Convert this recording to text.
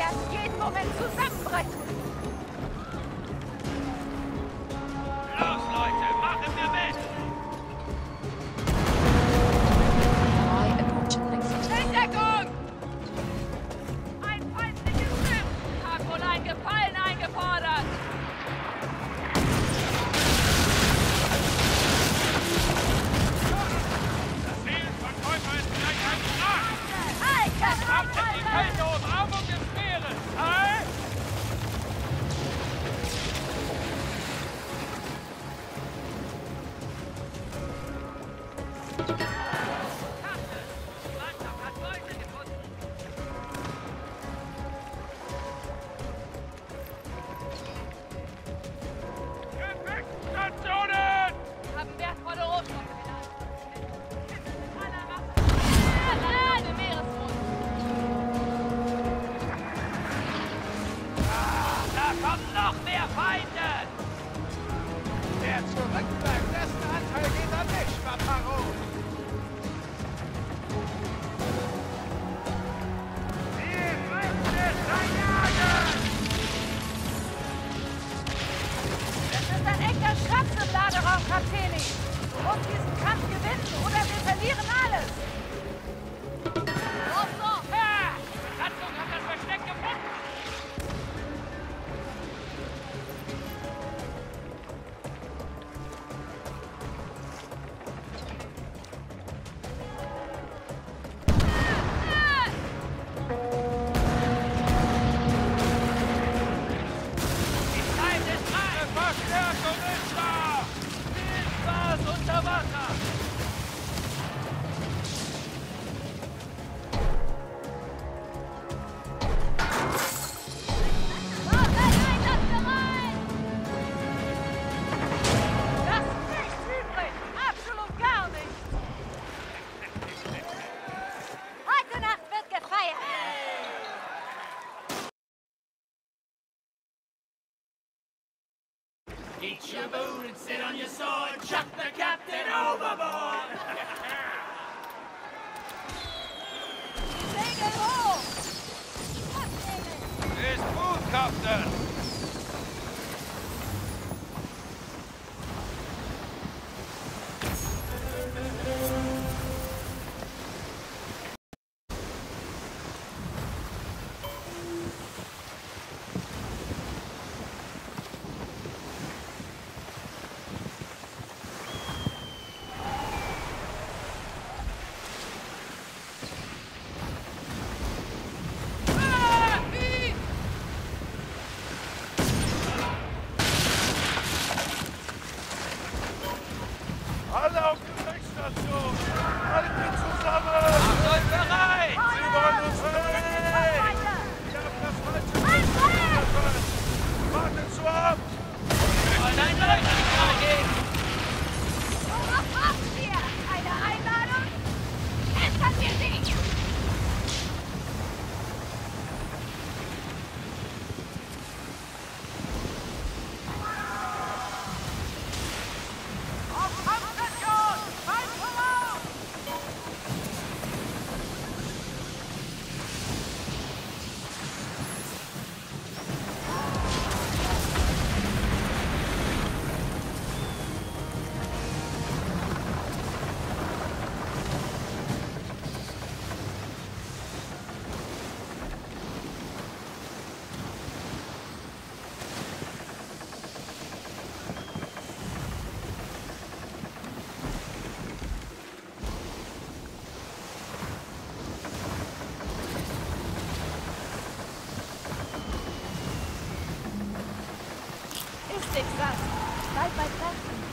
werden jeden Moment zusammenbrechen. Los, Leute, machen wir mit! Entdeckung! Ein feindliches Schiff! Hat wohl einen Gefallen eingefordert! Das Seelenverkäufer ist gleich ein Wrack! Habt ihr die Kälte Umarmung des Meeres, hey? Gepäckstationen! Haben wertvolle Rohstoffe genannt. Im Meeresgrund. Da kommen noch mehr Feinde! Der zurückbleibt, dessen Anteil geht an mich, Vamparo! Die Früchte verjagen! Es ist ein echter Schatz im Laderaum, Kapitän. Du musst diesen Kampf gewinnen oder wir verlieren alles. Los, los! Ha! Die Besatzung hat das Versteck gefunden! Die Zeit ist reif! Verstärkung ist da! Viel Spaß unter Wasser! Das ist nichts übrig. Absolut gar nichts. Heute Nacht wird gefeiert. Eat your food and sit on your sword. Chuck the captain overboard! Segel hoch. Ist gut, Captain! Alle auf Gefechtsstation! Halten zusammen! Macht euch bereit! Sie wollen uns verletzt! Weiter. Wir haben das falsche Feuer! Wartet so ab! Wollen ein Leuchtsignal geben! Worauf warten wir? Eine Einladung? Entern wir sie! Auf Kampfstation! Feind voraus! Ist nichts satt. Bleib bei Kräften.